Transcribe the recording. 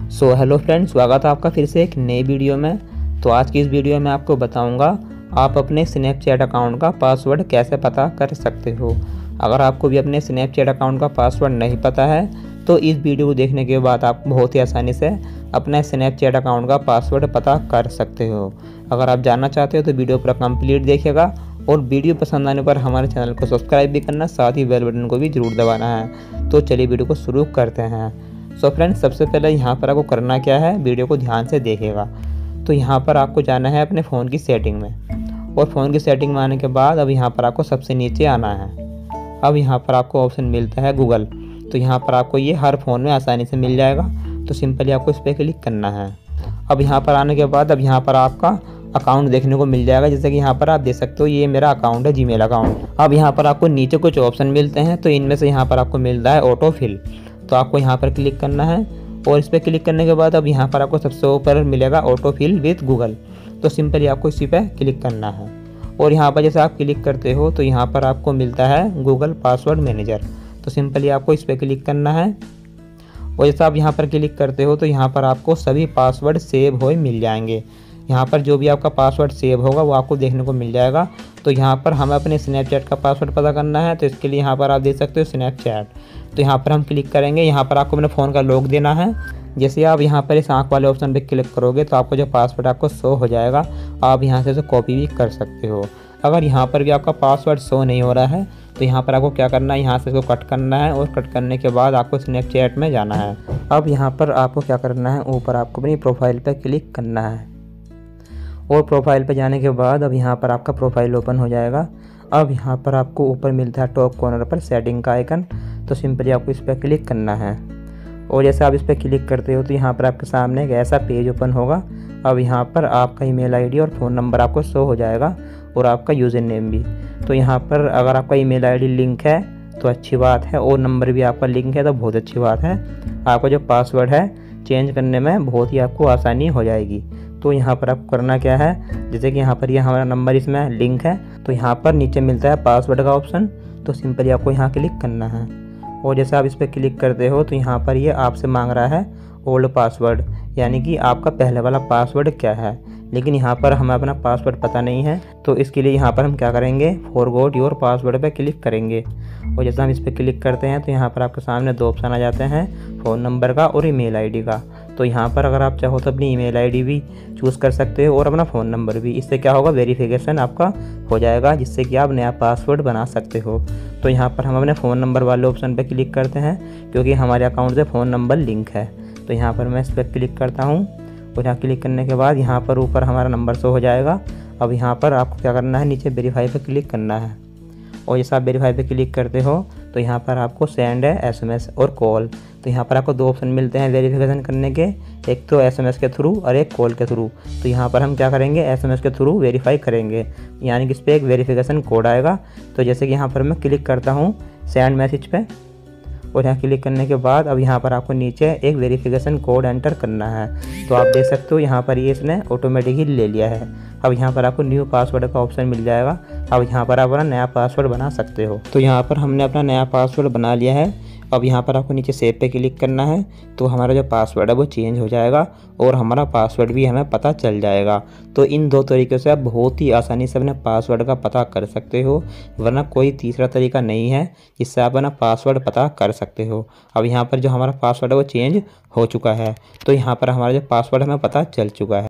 Hello friends, स्वागत है आपका फिर से एक नई वीडियो में। तो आज की इस वीडियो में आपको बताऊंगा आप अपने स्नैपचैट अकाउंट का पासवर्ड कैसे पता कर सकते हो। अगर आपको भी अपने स्नैपचैट अकाउंट का पासवर्ड नहीं पता है तो इस वीडियो को देखने के बाद आप बहुत ही आसानी से अपने स्नैपचैट अकाउंट का पासवर्ड पता कर सकते हो। अगर आप जानना चाहते हो तो वीडियो पूरा कंप्लीट देखिएगा और वीडियो पसंद आने पर हमारे चैनल को सब्सक्राइब भी करना, साथ ही बेल बटन को भी जरूर दबाना है। तो चलिए वीडियो को शुरू करते हैं। फ्रेंड्स, सबसे पहले यहाँ पर आपको करना क्या है, वीडियो को ध्यान से देखिएगा। तो यहाँ पर आपको जाना है अपने फ़ोन की सेटिंग में, और फ़ोन की सेटिंग में आने के बाद अब यहाँ पर आपको सबसे नीचे आना है। अब यहाँ पर आपको ऑप्शन मिलता है गूगल। तो यहाँ पर आपको ये हर फ़ोन में आसानी से मिल जाएगा। तो सिंपली आपको इस पर क्लिक करना है। अब यहाँ पर आने के बाद अब यहाँ पर आपका अकाउंट देखने को मिल जाएगा। जैसे कि यहाँ पर आप देख सकते हो, ये मेरा अकाउंट है, जीमेल अकाउंट। अब यहाँ पर आपको नीचे कुछ ऑप्शन मिलते हैं, तो इनमें से यहाँ पर आपको मिल रहा है ऑटो फिल। तो आपको यहाँ पर क्लिक करना है, और इस पर क्लिक करने के बाद अब यहाँ पर आपको सबसे ऊपर मिलेगा ऑटो फिल विथ गूगल। तो सिंपली आपको इसी पर क्लिक करना है, और यहाँ पर जैसे आप क्लिक करते हो तो यहाँ पर आपको मिलता है गूगल पासवर्ड मैनेजर। तो सिंपली आपको इस पर क्लिक करना है, और जैसे आप यहाँ पर क्लिक करते हो तो यहाँ पर आपको सभी पासवर्ड सेव हुए मिल जाएंगे। यहाँ पर जो भी आपका पासवर्ड सेव होगा वो आपको देखने को मिल जाएगा। तो यहाँ पर हमें अपने स्नैपचैट का पासवर्ड पता करना है, तो इसके लिए यहाँ पर आप देख सकते हो स्नैपचैट। तो यहाँ पर हम क्लिक करेंगे। यहाँ पर आपको अपने फ़ोन का लॉक देना है। जैसे आप यहाँ पर इस आँख वाले ऑप्शन पर क्लिक करोगे तो आपको जो पासवर्ड आपको शो हो जाएगा, आप यहाँ से उसे कॉपी भी कर सकते हो। अगर यहाँ पर भी आपका पासवर्ड शो नहीं हो रहा है तो यहाँ पर आपको क्या करना है, यहाँ से इसको कट करना है, और कट करने के बाद आपको स्नैपचैट में जाना है। अब यहाँ पर आपको क्या करना है, ऊपर आपको अपनी प्रोफाइल पर क्लिक करना है, और प्रोफाइल पर जाने के बाद अब यहाँ पर आपका प्रोफाइल ओपन हो जाएगा। अब यहाँ पर आपको ऊपर मिलता है टॉप कॉर्नर पर सेटिंग का आइकन। तो सिंपली आपको इस पर क्लिक करना है, और जैसे आप इस पर क्लिक करते हो तो यहाँ पर आपके सामने एक ऐसा पेज ओपन होगा। अब यहाँ पर आपका ईमेल आईडी और फ़ोन नंबर आपको शो हो जाएगा, और आपका यूज़र नेम भी। तो यहाँ पर अगर आपका ईमेल आईडी लिंक है तो अच्छी बात है, और नंबर भी आपका लिंक है तो बहुत अच्छी बात है। आपका जो पासवर्ड है चेंज करने में बहुत ही आपको आसानी हो जाएगी। तो यहाँ पर आपको करना क्या है, जैसे कि यहाँ पर ये हमारा नंबर इसमें लिंक है, तो यहाँ पर नीचे मिलता है पासवर्ड का ऑप्शन। तो सिंपली आपको यहाँ क्लिक करना है, और जैसे आप इस पर क्लिक करते हो तो यहाँ पर ये आपसे मांग रहा है ओल्ड पासवर्ड, यानी कि आपका पहले वाला पासवर्ड क्या है। लेकिन यहाँ पर हमें अपना पासवर्ड पता नहीं है, तो इसके लिए यहाँ पर हम क्या करेंगे, फॉरगॉट योर पासवर्ड पे क्लिक करेंगे। और जैसे हम इस पर क्लिक करते हैं तो यहाँ पर आपके सामने दो ऑप्शन आ जाते हैं, फ़ोन नंबर का और ईमेल आईडी का। तो यहाँ पर अगर आप चाहो तो अपनी ईमेल आईडी भी चूज़ कर सकते हो और अपना फ़ोन नंबर भी। इससे क्या होगा, वेरिफिकेशन आपका हो जाएगा, जिससे कि आप नया पासवर्ड बना सकते हो। तो यहाँ पर हम अपने फ़ोन नंबर वाले ऑप्शन पर क्लिक करते हैं, क्योंकि हमारे अकाउंट से फ़ोन नंबर लिंक है। तो यहाँ पर मैं इस पर क्लिक करता हूँ, और यहाँ क्लिक करने के बाद यहाँ पर ऊपर हमारा नंबर शो हो जाएगा। अब यहाँ पर आपको क्या करना है, नीचे वेरीफाई पे क्लिक करना है, और जैसे आप वेरीफाई पे क्लिक करते हो तो यहाँ पर आपको सेंड है एसएमएस और कॉल। तो यहाँ पर आपको दो ऑप्शन मिलते हैं वेरिफिकेशन करने के, एक तो एसएमएस के थ्रू और एक कॉल के थ्रू। तो यहाँ पर हम क्या करेंगे, एसएमएस के थ्रू वेरीफाई करेंगे, यानी कि इस पर एक वेरिफिकेशन कोड आएगा। तो जैसे कि यहाँ पर मैं क्लिक करता हूँ सेंड मैसेज पे, और यहाँ क्लिक करने के बाद अब यहाँ पर आपको नीचे एक वेरिफिकेशन कोड एंटर करना है। तो आप देख सकते हो यहाँ पर ये इसने ऑटोमेटिक ही ले लिया है। अब यहाँ पर आपको न्यू पासवर्ड का ऑप्शन मिल जाएगा। अब यहाँ पर आप अपना नया पासवर्ड बना सकते हो। तो यहाँ पर हमने अपना नया पासवर्ड बना लिया है। अब यहाँ पर आपको नीचे सेव पे क्लिक करना है, तो हमारा जो पासवर्ड है वो चेंज हो जाएगा, और हमारा पासवर्ड भी हमें पता चल जाएगा। तो इन दो तरीक़ों से आप बहुत ही आसानी से अपने पासवर्ड का पता कर सकते हो, वरना कोई तीसरा तरीका नहीं है जिससे आप अपना पासवर्ड पता कर सकते हो। अब यहाँ पर जो हमारा पासवर्ड है वो चेंज हो चुका है, तो यहाँ पर हमारा जो पासवर्ड हमें पता चल चुका है।